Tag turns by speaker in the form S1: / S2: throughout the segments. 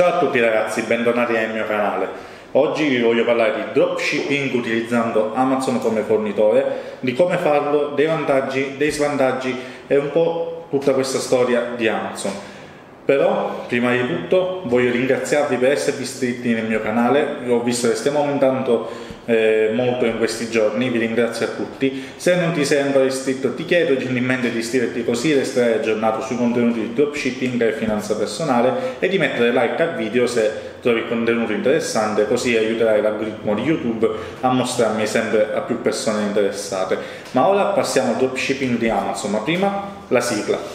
S1: Ciao a tutti ragazzi, bentornati nel mio canale. Oggi vi voglio parlare di dropshipping utilizzando Amazon come fornitore, di come farlo, dei vantaggi, dei svantaggi e un po' tutta questa storia di Amazon. Però, prima di tutto, voglio ringraziarvi per esservi iscritti nel mio canale. Ho visto che stiamo aumentando molto in questi giorni, vi ringrazio a tutti. Se non ti sei ancora iscritto ti chiedo gentilmente di iscriverti, così resterai aggiornato sui contenuti di dropshipping e finanza personale, e di mettere like al video se trovi il contenuto interessante, così aiuterai l'algoritmo di YouTube a mostrarmi sempre a più persone interessate. Ma ora passiamo al dropshipping di Amazon, ma prima la sigla.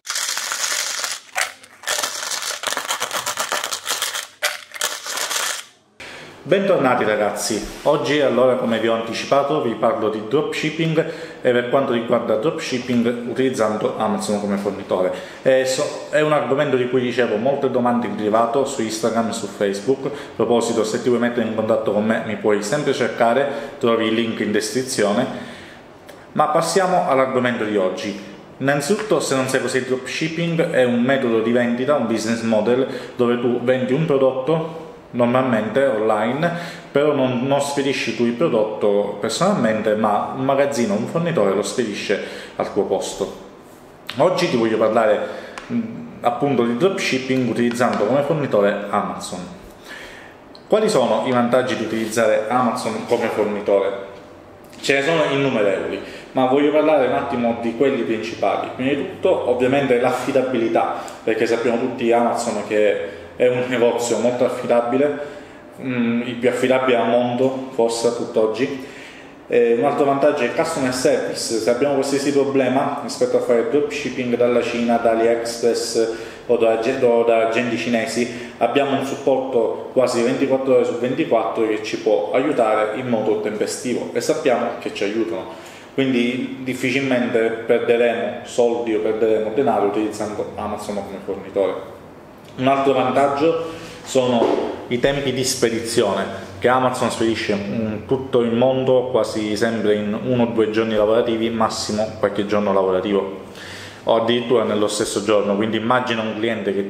S1: Bentornati ragazzi, oggi allora, come vi ho anticipato, vi parlo di dropshipping e per quanto riguarda dropshipping utilizzando Amazon come fornitore. È un argomento di cui ricevo molte domande in privato su Instagram e su Facebook. A proposito, se ti vuoi mettere in contatto con me mi puoi sempre cercare, trovi il link in descrizione. Ma passiamo all'argomento di oggi. Innanzitutto, se non sai cos'è il dropshipping, è un metodo di vendita, un business model dove tu vendi un prodotto normalmente online, però non spedisci tu il prodotto personalmente, ma un magazzino, un fornitore lo spedisce al tuo posto. Oggi ti voglio parlare appunto di dropshipping utilizzando come fornitore Amazon. Quali sono i vantaggi di utilizzare Amazon come fornitore? Ce ne sono innumerevoli, ma voglio parlare un attimo di quelli principali. Prima di tutto, ovviamente, l'affidabilità, perché sappiamo tutti Amazon che è un negozio molto affidabile, il più affidabile al mondo, forse a tutt'oggi. Un altro vantaggio è il customer service. Se abbiamo qualsiasi problema rispetto a fare dropshipping dalla Cina, da AliExpress o da agenti cinesi, abbiamo un supporto quasi 24 ore su 24 che ci può aiutare in modo tempestivo, e sappiamo che ci aiutano. Quindi difficilmente perderemo soldi o perderemo denaro utilizzando Amazon come fornitore. Un altro vantaggio sono i tempi di spedizione, che Amazon spedisce in tutto il mondo quasi sempre in 1 o 2 giorni lavorativi, massimo qualche giorno lavorativo, o addirittura nello stesso giorno. Quindi immagina un cliente che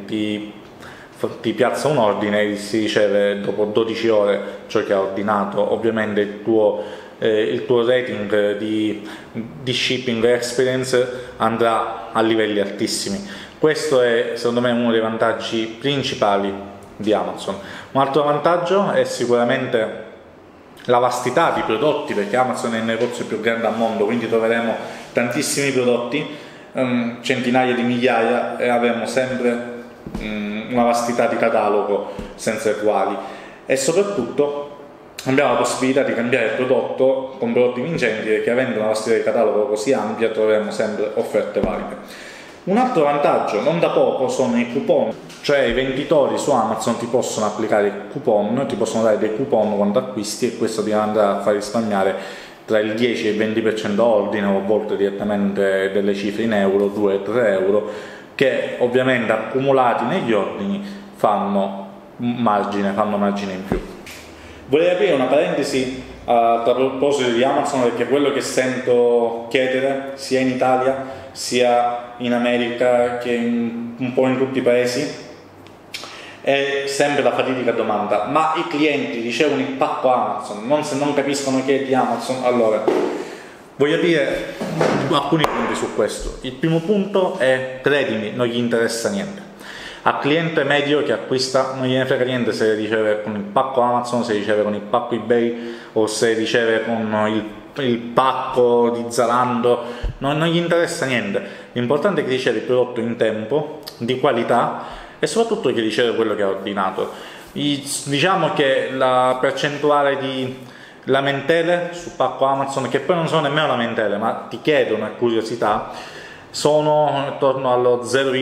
S1: ti piazza un ordine e si riceve dopo 12 ore ciò che ha ordinato. Ovviamente il tuo rating di shipping experience andrà a livelli altissimi. Questo è secondo me uno dei vantaggi principali di Amazon. Un altro vantaggio è sicuramente la vastità di prodotti, perché Amazon è il negozio più grande al mondo, quindi troveremo tantissimi prodotti, centinaia di migliaia, e avremo sempre una vastità di catalogo senza eguali. E soprattutto abbiamo la possibilità di cambiare prodotto con prodotti vincenti, perché avendo una vastità di catalogo così ampia troveremo sempre offerte valide. Un altro vantaggio non da poco sono i coupon, cioè i venditori su Amazon ti possono applicare coupon, ti possono dare dei coupon quando acquisti, e questo ti andrà a far risparmiare tra il 10 e il 20% a ordine, o a volte direttamente delle cifre in euro, 2-3 euro, che ovviamente accumulati negli ordini fanno margine in più. Vorrei aprire una parentesi a proposito di Amazon, perché quello che sento chiedere sia in Italia sia in America che un po' in tutti i paesi è sempre la fatidica domanda: ma i clienti ricevono il pacco Amazon, se non capiscono che è di Amazon? Allora, voglio dire alcuni punti su questo. Il primo punto è: credimi, non gli interessa niente. Al cliente medio che acquista non gliene frega niente se riceve con il pacco Amazon, se riceve con il pacco eBay o se riceve con il pacco di Zalando, non gli interessa niente. L'importante è che riceve il prodotto in tempo, di qualità, e soprattutto che riceve quello che ha ordinato. Diciamo che la percentuale di lamentele su pacco Amazon, che poi non sono nemmeno lamentele ma ti chiedono a curiosità, sono attorno allo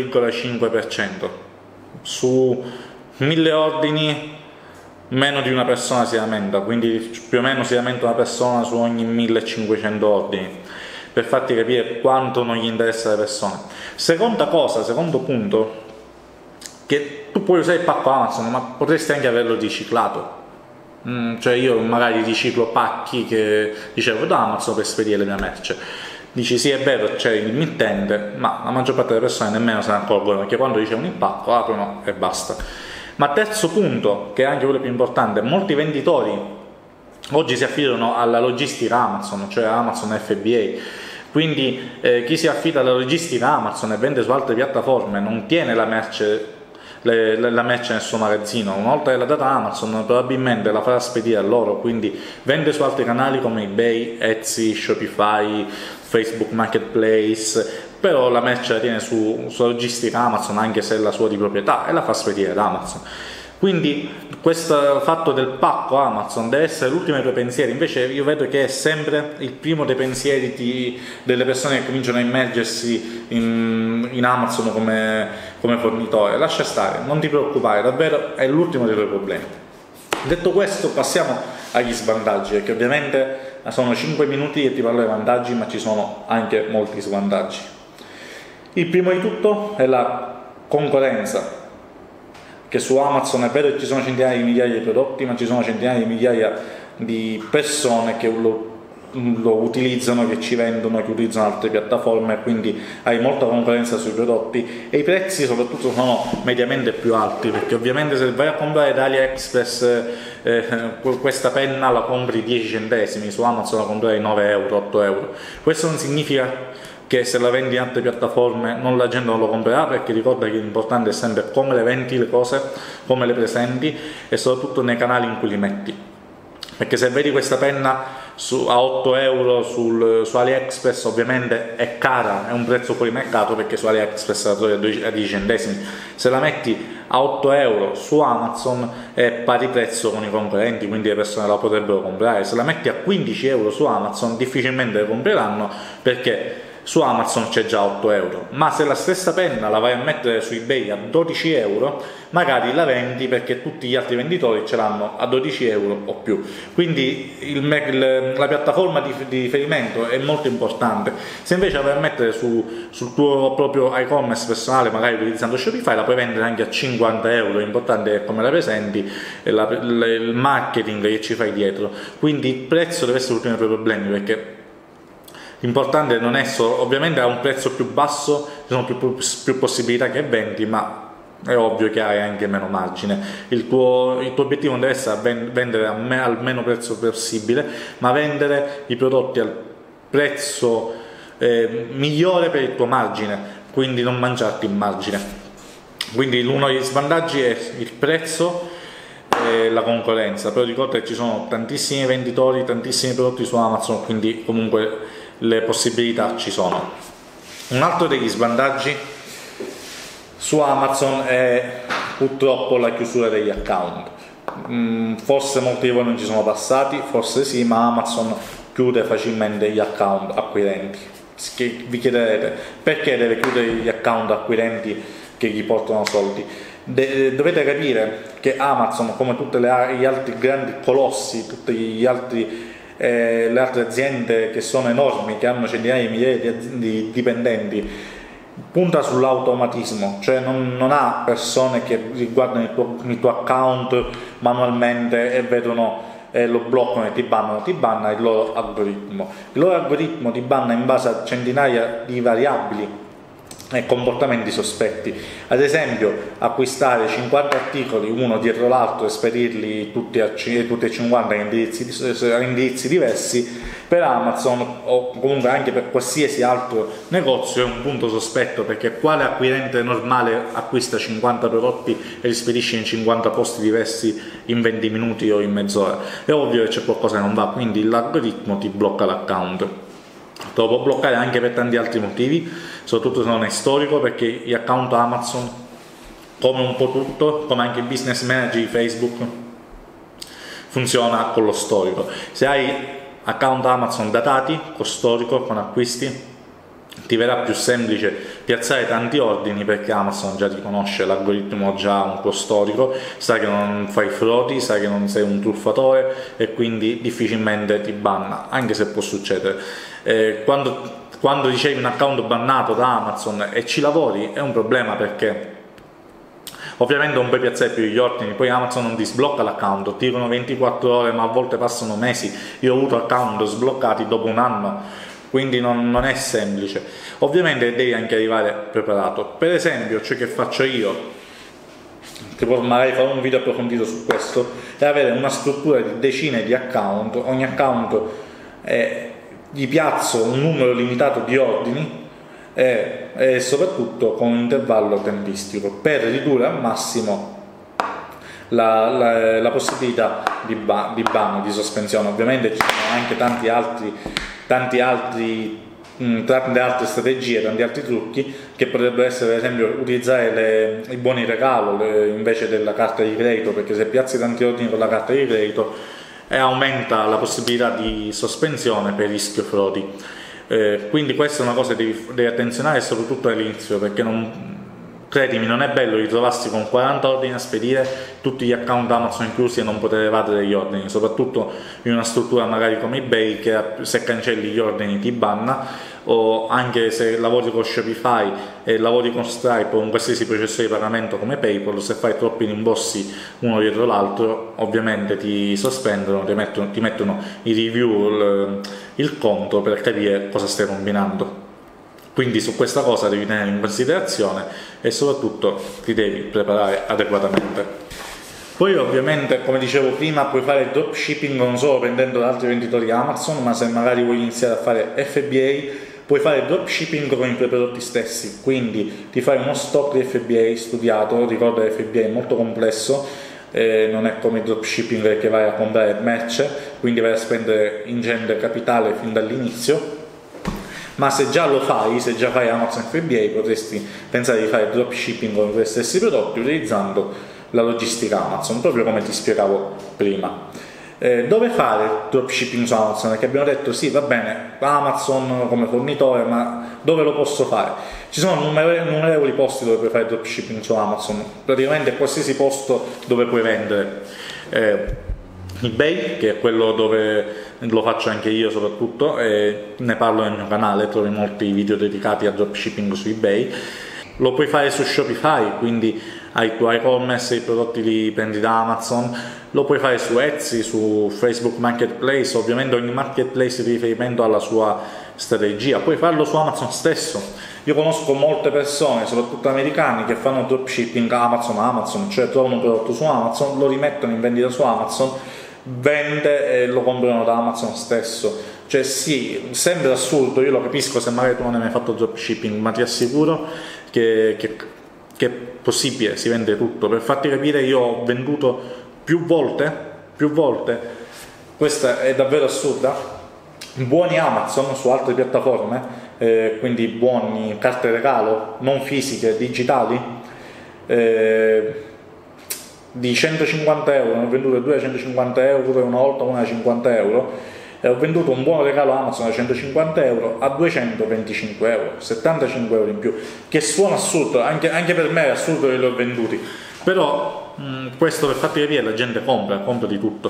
S1: 0,5%. Su 1000 ordini meno di una persona si lamenta, quindi più o meno si lamenta una persona su ogni 1500 ordini, per farti capire quanto non gli interessa alle persone. Secondo punto, che tu puoi usare il pacco Amazon, ma potresti anche averlo riciclato. Cioè io magari riciclo pacchi che ricevo da Amazon per spedire la mia merce. Dici sì, è vero, c'è il mittente, ma la maggior parte delle persone nemmeno se ne accorgono, perché quando ricevono il pacco aprono e basta. Ma terzo punto, che è anche quello più importante, molti venditori oggi si affidano alla logistica Amazon, cioè Amazon FBA. Quindi chi si affida alla logistica Amazon e vende su altre piattaforme non tiene la merce nel suo magazzino. Una volta che l'ha data Amazon probabilmente la farà spedire a loro, quindi vende su altri canali come eBay, Etsy, Shopify, Facebook Marketplace, però la merce la tiene su logistica Amazon, anche se è la sua di proprietà, e la fa spedire ad Amazon. Quindi questo fatto del pacco Amazon deve essere l'ultimo dei tuoi pensieri. Invece io vedo che è sempre il primo dei pensieri delle persone che cominciano a immergersi in Amazon come fornitore. Lascia stare, non ti preoccupare, davvero è l'ultimo dei tuoi problemi. Detto questo, passiamo agli svantaggi, perché ovviamente sono 5 minuti che ti parlo dei vantaggi, ma ci sono anche molti svantaggi. Il primo di tutto è la concorrenza, che su Amazon è vero che ci sono centinaia di migliaia di prodotti, ma ci sono centinaia di migliaia di persone che lo utilizzano, che ci vendono, che utilizzano altre piattaforme, quindi hai molta concorrenza sui prodotti e i prezzi soprattutto sono mediamente più alti, perché ovviamente se vai a comprare da AliExpress questa penna la compri 10 centesimi, su Amazon la compri 9 euro, 8 euro. Questo non significa che se la vendi in altre piattaforme la gente non lo comprerà, perché ricorda che l'importante è sempre come le vendi le cose, come le presenti e soprattutto nei canali in cui li metti. Perché se vedi questa penna a 8 euro su AliExpress, ovviamente è cara, è un prezzo fuori mercato, perché su AliExpress la trovi a 10 centesimi. Se la metti a 8 euro su Amazon è pari prezzo con i concorrenti, quindi le persone la potrebbero comprare. Se la metti a 15 euro su Amazon difficilmente le compreranno, perché su Amazon c'è già 8 euro, ma se la stessa penna la vai a mettere su eBay a 12 euro, magari la vendi perché tutti gli altri venditori ce l'hanno a 12 euro o più. Quindi la piattaforma di riferimento è molto importante. Se invece la vai a mettere sul tuo proprio e-commerce personale, magari utilizzando Shopify, la puoi vendere anche a 50 euro. L'importante è come la presenti e il marketing che ci fai dietro. Quindi il prezzo deve essere l'ultimo dei tuoi problemi, perché l'importante non è solo, ovviamente a un prezzo più basso ci sono più possibilità che vendi, ma è ovvio che hai anche meno margine. Il tuo obiettivo non deve essere vendere al meno prezzo possibile, ma vendere i prodotti al prezzo migliore per il tuo margine, quindi non mangiarti il margine. Quindi uno degli svantaggi è il prezzo e la concorrenza, però ricorda che ci sono tantissimi venditori, tantissimi prodotti su Amazon, quindi comunque le possibilità ci sono. Un altro degli svantaggi su Amazon è purtroppo la chiusura degli account. Forse molti di voi non ci sono passati, forse sì, ma Amazon chiude facilmente gli account acquirenti. Vi chiederete perché deve chiudere gli account acquirenti che gli portano soldi. Dovete capire che Amazon, come tutti gli altri grandi colossi, tutti le altre aziende che sono enormi, che hanno centinaia di migliaia di dipendenti, punta sull'automatismo, cioè non ha persone che riguardano il tuo account manualmente e vedono lo bloccano e ti banna il loro algoritmo. Il loro algoritmo ti banna in base a centinaia di variabili e comportamenti sospetti. Ad esempio, acquistare 50 articoli uno dietro l'altro e spedirli tutti e 50 in indirizzi diversi, per Amazon o comunque anche per qualsiasi altro negozio è un punto sospetto, perché quale acquirente normale acquista 50 prodotti e li spedisce in 50 posti diversi in 20 minuti o in mezz'ora? È ovvio che c'è qualcosa che non va, quindi l'algoritmo ti blocca l'account. Te lo può bloccare anche per tanti altri motivi, soprattutto se non è storico, perché gli account Amazon, come un po' tutto, come anche il business manager di Facebook, funziona con lo storico. Se hai account Amazon datati, con storico, con acquisti, ti verrà più semplice piazzare tanti ordini, perché Amazon già ti conosce, l'algoritmo già un po' storico, sa che non fai frodi, sa che non sei un truffatore e quindi difficilmente ti banna, anche se può succedere. Quando ricevi un account bannato da Amazon e ci lavori è un problema, perché ovviamente non puoi piazzare più gli ordini, poi Amazon non ti sblocca l'account, ti dicono 24 ore, ma a volte passano mesi. Io ho avuto account sbloccati dopo un anno, quindi non è semplice. Ovviamente devi anche arrivare preparato. Per esempio, ciò che faccio io magari farò un video approfondito su questo, è avere una struttura di decine di account, ogni account gli piazzo un numero limitato di ordini e soprattutto con un intervallo tempistico per ridurre al massimo la possibilità di ban, di sospensione. Ovviamente ci sono anche tante altre strategie, tanti altri trucchi, che potrebbero essere, per esempio, utilizzare i buoni regalo invece della carta di credito, perché se piazzi tanti ordini con la carta di credito aumenta la possibilità di sospensione per rischio frodi. Quindi questa è una cosa che devi attenzionare, soprattutto all'inizio, perché credimi, non è bello ritrovarsi con 40 ordini a spedire, tutti gli account Amazon inclusi, e non poter evadere gli ordini, soprattutto in una struttura magari come eBay, che se cancelli gli ordini ti banna, o anche se lavori con Shopify e lavori con Stripe o con qualsiasi processore di pagamento come PayPal, se fai troppi rimborsi uno dietro l'altro ovviamente ti sospendono, ti mettono i review, il conto, per capire cosa stai combinando. Quindi su questa cosa devi tenere in considerazione e soprattutto ti devi preparare adeguatamente. Poi ovviamente, come dicevo prima, puoi fare dropshipping non solo prendendo da altri venditori Amazon, ma se magari vuoi iniziare a fare FBA, puoi fare dropshipping con i tuoi prodotti stessi. Quindi ti fai uno stock di FBA studiato, ricorda che FBA è molto complesso, non è come il dropshipping che vai a comprare merce, quindi vai a spendere ingente capitale fin dall'inizio. Ma se già lo fai, se già fai Amazon FBA, potresti pensare di fare dropshipping con i tuoi stessi prodotti utilizzando la logistica Amazon, proprio come ti spiegavo prima. Dove fare dropshipping su Amazon? Perché abbiamo detto sì, va bene, Amazon come fornitore, ma dove lo posso fare? Ci sono innumerevoli posti dove puoi fare dropshipping su Amazon, praticamente qualsiasi posto dove puoi vendere. eBay, che è quello dove lo faccio anche io soprattutto, e ne parlo nel mio canale, trovi molti video dedicati a dropshipping su eBay. Lo puoi fare su Shopify, quindi hai il tuo e-commerce, i prodotti li prendi da Amazon. Lo puoi fare su Etsy, su Facebook Marketplace, ovviamente ogni marketplace di riferimento alla sua strategia. Puoi farlo su Amazon stesso. Io conosco molte persone, soprattutto americani, che fanno dropshipping Amazon, cioè trovano un prodotto su Amazon, lo rimettono in vendita su Amazon, vende e lo comprano da Amazon stesso. Cioè sì, sembra assurdo, io lo capisco se magari tu non hai mai fatto dropshipping, ma ti assicuro che è possibile, si vende tutto. Per farti capire, io ho venduto più volte, questa è davvero assurda, buoni Amazon su altre piattaforme, quindi buoni carte regalo, non fisiche, digitali, di 150 euro, ne ho vendute 2 a 150 euro e una volta una a 50 euro, e ho venduto un buono regalo Amazon da 150 euro a 225 euro, 75 euro in più, che suona assurdo, anche per me è assurdo che li ho venduti, però questo per farti capire, la gente compra di tutto.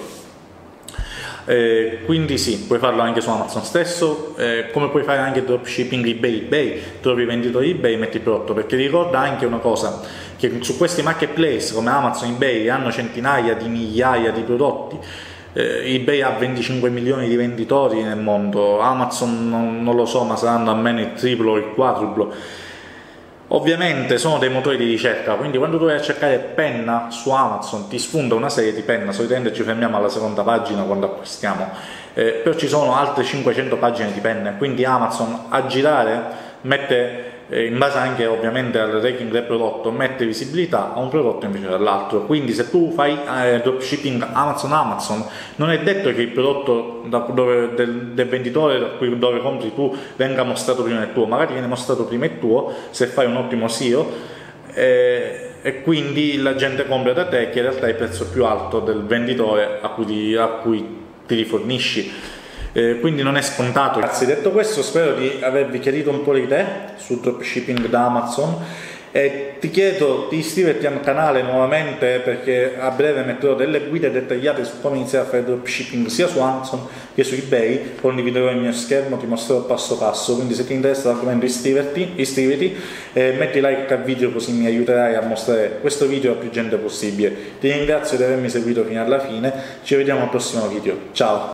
S1: Quindi sì, puoi farlo anche su Amazon stesso, come puoi fare anche dropshipping eBay, trovi i venditori eBay, metti il prodotto, perché ricorda anche una cosa, che su questi marketplace come Amazon, eBay hanno centinaia di migliaia di prodotti. eBay ha 25 milioni di venditori nel mondo, Amazon non lo so, ma saranno almeno il triplo o il quadruplo. Ovviamente sono dei motori di ricerca, quindi quando tu vai a cercare penna su Amazon ti sfonda una serie di penna, solitamente ci fermiamo alla seconda pagina quando acquistiamo, però ci sono altre 500 pagine di penne, quindi Amazon a girare mette, in base anche ovviamente al ranking del prodotto, mette visibilità a un prodotto invece dall'altro. Quindi se tu fai dropshipping Amazon, non è detto che il prodotto del venditore dove compri tu venga mostrato prima del tuo, magari viene mostrato prima il tuo se fai un ottimo SEO, e quindi la gente compra da te, che in realtà è il prezzo più alto del venditore a cui ti rifornisci. Quindi non è scontato. Ragazzi, detto questo, spero di avervi chiarito un po' le idee sul dropshipping da Amazon, e ti chiedo di iscriverti al canale nuovamente, perché a breve metterò delle guide dettagliate su come iniziare a fare dropshipping sia su Amazon che su eBay, condividerò il mio schermo, ti mostrerò passo passo, quindi se ti interessa l'argomento iscriviti, metti like al video, così mi aiuterai a mostrare questo video a più gente possibile. Ti ringrazio di avermi seguito fino alla fine, ci vediamo al prossimo video, ciao!